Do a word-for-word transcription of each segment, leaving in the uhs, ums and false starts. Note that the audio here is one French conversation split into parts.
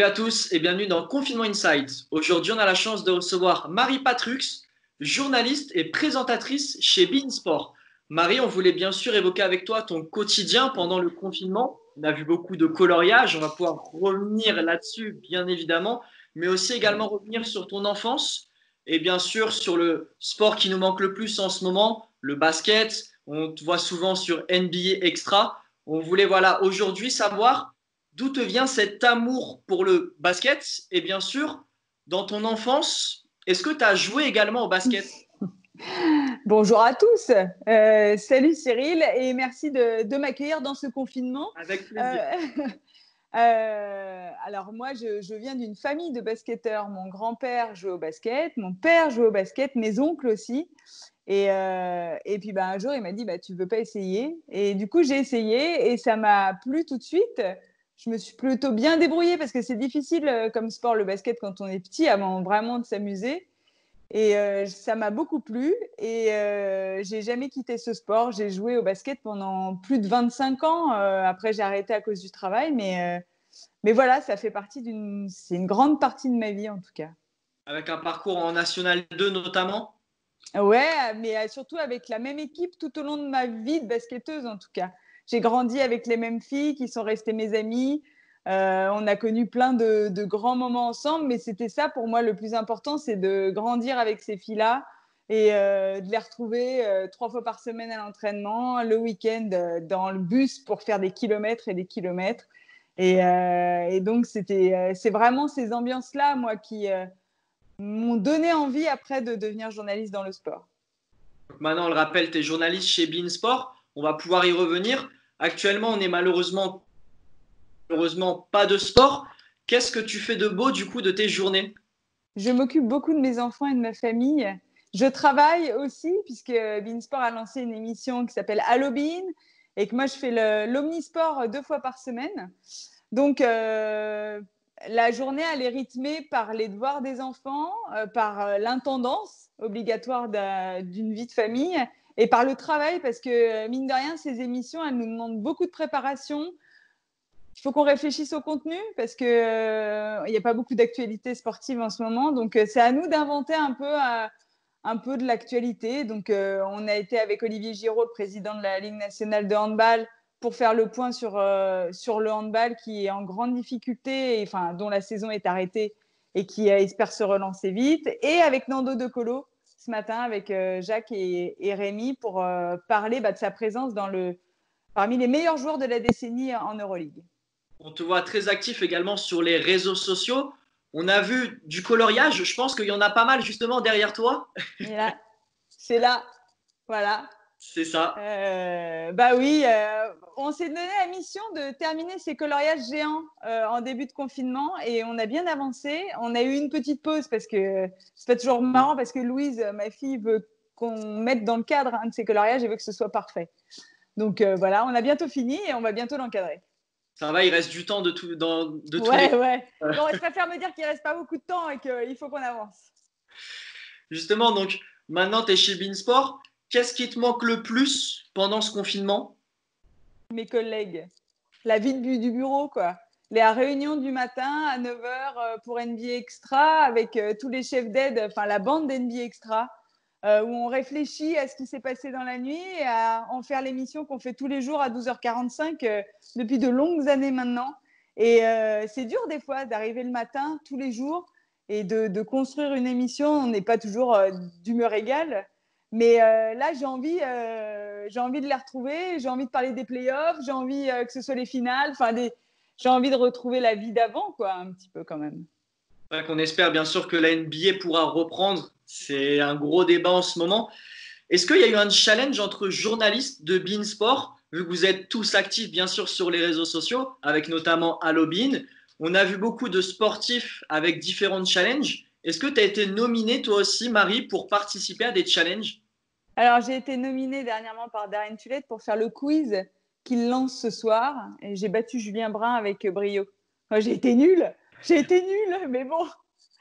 à tous et bienvenue dans Confinement Insight. Aujourd'hui, on a la chance de recevoir Marie Patrux, journaliste et présentatrice chez beIN Sport. Marie, on voulait bien sûr évoquer avec toi ton quotidien pendant le confinement. On a vu beaucoup de coloriage, on va pouvoir revenir là-dessus, bien évidemment, mais aussi également revenir sur ton enfance et bien sûr sur le sport qui nous manque le plus en ce moment, le basket. On te voit souvent sur N B A Extra. On voulait voilà aujourd'hui savoir d'où te vient cet amour pour le basket et bien sûr, dans ton enfance, est-ce que tu as joué également au basket? Bonjour à tous, euh, salut Cyril et merci de, de m'accueillir dans ce confinement. Avec Euh, plaisir. euh, alors moi, je, je viens d'une famille de basketteurs. Mon grand-père jouait au basket, mon père jouait au basket, mes oncles aussi. Et, euh, et puis bah, un jour, il m'a dit bah, tu veux pas essayer? Et du coup, j'ai essayé et ça m'a plu tout de suite. Je me suis plutôt bien débrouillée parce que c'est difficile euh, comme sport, le basket, quand on est petit, avant vraiment de s'amuser. Et euh, ça m'a beaucoup plu et euh, j'ai jamais quitté ce sport. J'ai joué au basket pendant plus de vingt-cinq ans. Euh, après, j'ai arrêté à cause du travail, mais, euh, mais voilà, ça fait partie d'une, c'est une grande partie de ma vie en tout cas. Avec un parcours en National deux notamment. Ouais, mais euh, surtout avec la même équipe tout au long de ma vie de basketteuse en tout cas. J'ai grandi avec les mêmes filles qui sont restées mes amies. Euh, on a connu plein de, de grands moments ensemble, mais c'était ça pour moi le plus important, c'est de grandir avec ces filles-là et euh, de les retrouver euh, trois fois par semaine à l'entraînement, le week-end euh, dans le bus pour faire des kilomètres et des kilomètres. Et, euh, et donc c'était, euh, c'est vraiment ces ambiances-là, moi, qui euh, m'ont donné envie après de devenir journaliste dans le sport. Donc maintenant, on le rappelle, tu es journaliste chez beIN Sport. On va pouvoir y revenir. Actuellement, on n'est malheureusement, malheureusement pas de sport. Qu'est-ce que tu fais de beau du coup de tes journées? Je m'occupe beaucoup de mes enfants et de ma famille. Je travaille aussi, puisque beIN Sport a lancé une émission qui s'appelle Allo beIN et que moi, je fais le, l'omnisport deux fois par semaine. Donc, euh, la journée, elle est rythmée par les devoirs des enfants, euh, par euh, l'intendance obligatoire d'une vie de famille et par le travail, parce que, mine de rien, ces émissions, elles nous demandent beaucoup de préparation. Il faut qu'on réfléchisse au contenu parce qu'il n'y euh, a pas beaucoup d'actualités sportives en ce moment. Donc, euh, c'est à nous d'inventer un peu, euh, un peu de l'actualité. Donc, euh, on a été avec Olivier Giraud, le président de la Ligue nationale de handball, pour faire le point sur, euh, sur le handball qui est en grande difficulté, et, enfin, dont la saison est arrêtée et qui euh, espère se relancer vite. Et avec Nando De Colo, ce matin, avec euh, Jacques et, et Rémi, pour euh, parler bah, de sa présence dans le, parmi les meilleurs joueurs de la décennie en Euroleague. On te voit très actif également sur les réseaux sociaux. On a vu du coloriage. Je pense qu'il y en a pas mal justement derrière toi. Et là, c'est là, voilà. C'est ça. Euh, bah oui, euh, on s'est donné la mission de terminer ces coloriages géants euh, en début de confinement et on a bien avancé. On a eu une petite pause parce que c'est pas toujours marrant parce que Louise, ma fille, veut qu'on mette dans le cadre un de ces coloriages et veut que ce soit parfait. Donc euh, voilà, on a bientôt fini et on va bientôt l'encadrer. Ça va, il reste du temps de, tout, dans, de tous les. Ouais, ouais. Bon, je préfère me dire qu'il reste pas beaucoup de temps et qu'il faut qu'on avance. Justement, donc maintenant tu es chez beIN Sport. Qu'est-ce qui te manque le plus pendant ce confinement? Mes collègues, la vie du, du bureau, quoi. Les réunions du matin à neuf heures euh, pour N B A Extra avec euh, tous les chefs d'aide, enfin la bande d'N B A Extra, euh, où on réfléchit à ce qui s'est passé dans la nuit et à en faire l'émission qu'on fait tous les jours à douze heures quarante-cinq euh, depuis de longues années maintenant. Et euh, c'est dur des fois d'arriver le matin tous les jours et de, de construire une émission. On n'est pas toujours euh, d'humeur égale. Mais euh, là, j'ai envie, euh, j'ai envie de les retrouver, j'ai envie de parler des playoffs, j'ai envie euh, que ce soit les finales, enfin, des... j'ai envie de retrouver la vie d'avant, quoi, un petit peu quand même. Ouais, qu'on espère bien sûr que la N B A pourra reprendre. C'est un gros débat en ce moment. Est-ce qu'il y a eu un challenge entre journalistes de beIN Sport, vu que vous êtes tous actifs bien sûr sur les réseaux sociaux, avec notamment Allo beIN? On a vu beaucoup de sportifs avec différents challenges. Est-ce que tu as été nominé toi aussi, Marie, pour participer à des challenges? Alors, j'ai été nominée dernièrement par Darren Tulette pour faire le quiz qu'il lance ce soir, et j'ai battu Julien Brun avec brio. Moi, j'ai été nulle, j'ai été nulle, mais bon.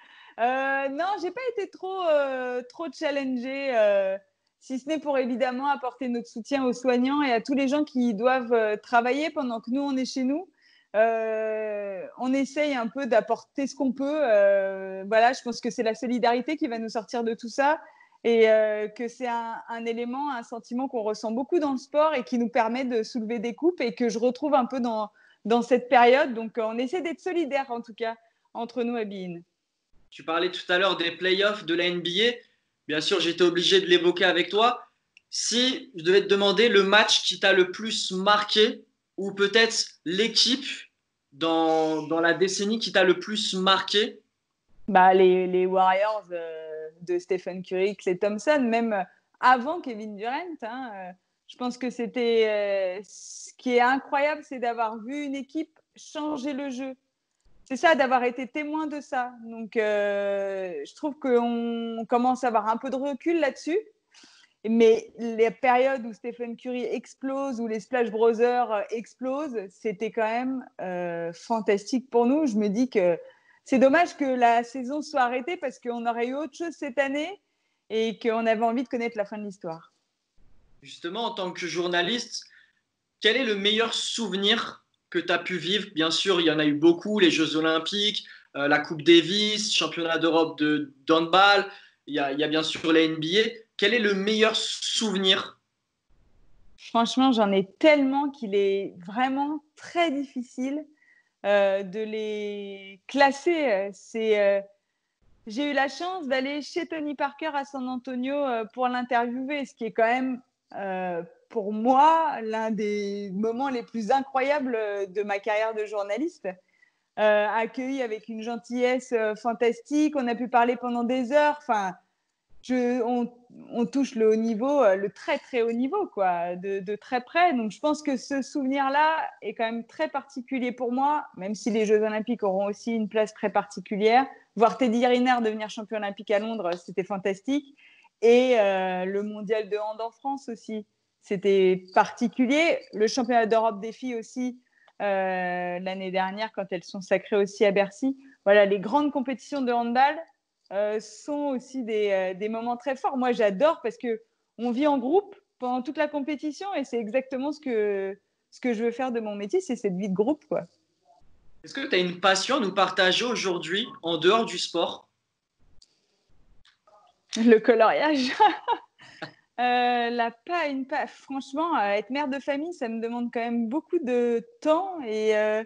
Euh, non, j'ai pas été trop, euh, trop challengée, euh, si ce n'est pour évidemment apporter notre soutien aux soignants et à tous les gens qui doivent euh, travailler pendant que nous, on est chez nous. Euh, on essaye un peu d'apporter ce qu'on peut. Euh, voilà, je pense que c'est la solidarité qui va nous sortir de tout ça et euh, que c'est un, un élément, un sentiment qu'on ressent beaucoup dans le sport et qui nous permet de soulever des coupes et que je retrouve un peu dans, dans cette période. Donc, on essaie d'être solidaires en tout cas entre nous à Bein. Tu parlais tout à l'heure des playoffs de la N B A. Bien sûr, j'étais obligé de l'évoquer avec toi. Si je devais te demander le match qui t'a le plus marqué, ou peut-être l'équipe dans, dans la décennie qui t'a le plus marqué. Bah, les, les Warriors euh, de Stephen Curry, Klay Thompson, même avant Kevin Durant. Hein, euh, je pense que c'était euh, ce qui est incroyable, c'est d'avoir vu une équipe changer le jeu. C'est ça, d'avoir été témoin de ça. Donc, euh, je trouve qu'on commence à avoir un peu de recul là-dessus. Mais les périodes où Stephen Curry explose, où les Splash Brothers explosent, c'était quand même euh, fantastique pour nous. Je me dis que c'est dommage que la saison soit arrêtée parce qu'on aurait eu autre chose cette année et qu'on avait envie de connaître la fin de l'histoire. Justement, en tant que journaliste, quel est le meilleur souvenir que tu as pu vivre? Bien sûr, il y en a eu beaucoup, les Jeux Olympiques, euh, la Coupe Davis, Championnat d'Europe de handball, il y, a, il y a bien sûr la N B A. Quel est le meilleur souvenir? Franchement, j'en ai tellement qu'il est vraiment très difficile euh, de les classer. C'est, euh, j'ai eu la chance d'aller chez Tony Parker à San Antonio euh, pour l'interviewer, ce qui est quand même euh, pour moi l'un des moments les plus incroyables de ma carrière de journaliste. Euh, accueilli avec une gentillesse euh, fantastique, on a pu parler pendant des heures. Enfin, je, on, on, touche le haut niveau, le très très haut niveau, quoi, de, de très près. Donc je pense que ce souvenir-là est quand même très particulier pour moi, même si les Jeux Olympiques auront aussi une place très particulière. Voir Teddy Riner devenir champion olympique à Londres, c'était fantastique. Et euh, le mondial de hand en France aussi, c'était particulier. Le championnat d'Europe des filles aussi, euh, l'année dernière, quand elles sont sacrées aussi à Bercy. Voilà, les grandes compétitions de handball, euh, sont aussi des, euh, des moments très forts. Moi, j'adore parce qu'on vit en groupe pendant toute la compétition et c'est exactement ce que, ce que je veux faire de mon métier, c'est cette vie de groupe, quoi. Est-ce que tu as une passion à nous partager aujourd'hui en dehors du sport? Le coloriage. euh, la pas une pas. Franchement, euh, être mère de famille, ça me demande quand même beaucoup de temps et euh,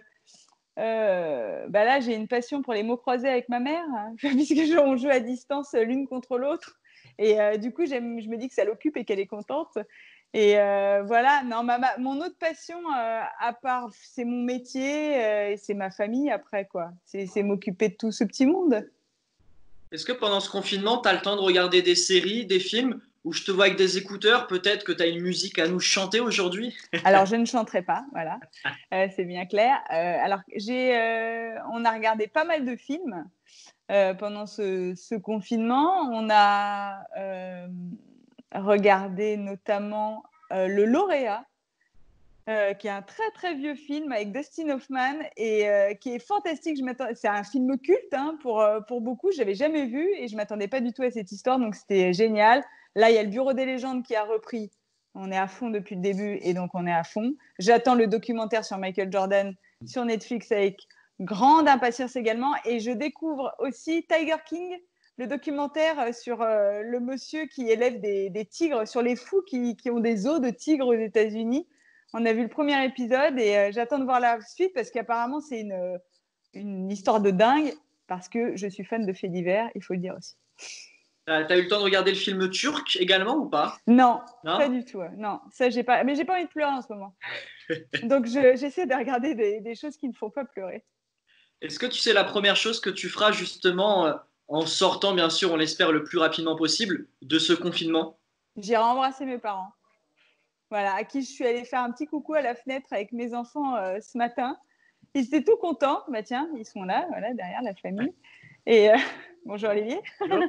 euh, bah là, j'ai une passion pour les mots croisés avec ma mère, hein, puisque on joue à distance l'une contre l'autre. Et euh, du coup, je me dis que ça l'occupe et qu'elle est contente. Et euh, voilà, non, ma, ma, mon autre passion, euh, à part, c'est mon métier euh, et c'est ma famille après, quoi. C'est m'occuper de tout ce petit monde. Est-ce que pendant ce confinement, tu as le temps de regarder des séries, des films, où je te vois avec des écouteurs? Peut-être que tu as une musique à nous chanter aujourd'hui? Alors, je ne chanterai pas, voilà, euh, c'est bien clair. Euh, alors, j'ai, euh, on a regardé pas mal de films euh, pendant ce, ce, confinement. On a euh, regardé notamment euh, Le Lauréat, euh, qui est un très très vieux film avec Dustin Hoffman et euh, qui est fantastique. C'est un film culte hein, pour, euh, pour beaucoup. Je n'avais jamais vu et je ne m'attendais pas du tout à cette histoire, donc c'était génial. Là, il y a le Bureau des légendes qui a repris. On est à fond depuis le début et donc on est à fond. J'attends le documentaire sur Michael Jordan sur Netflix avec grande impatience également. Et je découvre aussi Tiger King, le documentaire sur euh, le monsieur qui élève des, des tigres, sur les fous qui, qui ont des os de tigres aux États-Unis. On a vu le premier épisode et euh, j'attends de voir la suite parce qu'apparemment c'est une, une histoire de dingue parce que je suis fan de faits divers, il faut le dire aussi. T'as as eu le temps de regarder le film turc également ou pas? Non, Non, pas du tout. Non, ça j'ai pas. Mais j'ai pas envie de pleurer en ce moment. Donc j'essaie de regarder des, des, choses qui ne font pas pleurer. Est-ce que tu sais la première chose que tu feras justement euh, en sortant, bien sûr, on l'espère le plus rapidement possible, de ce confinement? J'irai embrasser mes parents. Voilà, à qui je suis allée faire un petit coucou à la fenêtre avec mes enfants euh, ce matin. Ils étaient tout contents. Bah tiens, ils sont là, voilà, derrière la famille. Et euh... bonjour Olivier. Bonjour.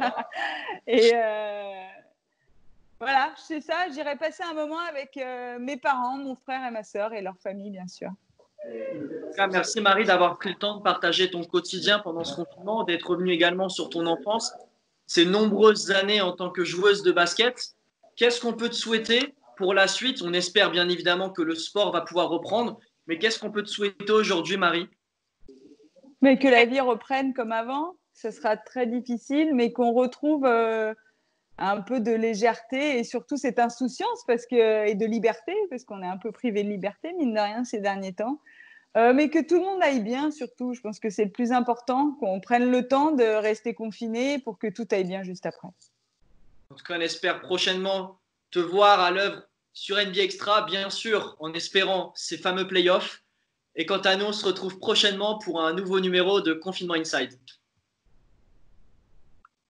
Et euh... voilà, c'est ça. J'irai passer un moment avec euh, mes parents, mon frère et ma sœur et leur famille, bien sûr. Merci Marie d'avoir pris le temps de partager ton quotidien pendant ce confinement, d'être revenue également sur ton enfance, ces nombreuses années en tant que joueuse de basket. Qu'est-ce qu'on peut te souhaiter pour la suite? On espère bien évidemment que le sport va pouvoir reprendre, Mais qu'est-ce qu'on peut te souhaiter aujourd'hui, Marie? Mais que la vie reprenne comme avant, ce sera très difficile, mais qu'on retrouve euh, un peu de légèreté et surtout cette insouciance parce que, et de liberté, parce qu'on est un peu privé de liberté, mine de rien, ces derniers temps. Euh, mais que tout le monde aille bien, surtout. Je pense que c'est le plus important, qu'on prenne le temps de rester confiné pour que tout aille bien juste après. En tout cas, on espère prochainement te voir à l'œuvre sur N B A Extra, bien sûr, en espérant ces fameux playoffs. Et quant à nous, on se retrouve prochainement pour un nouveau numéro de Confinement Inside.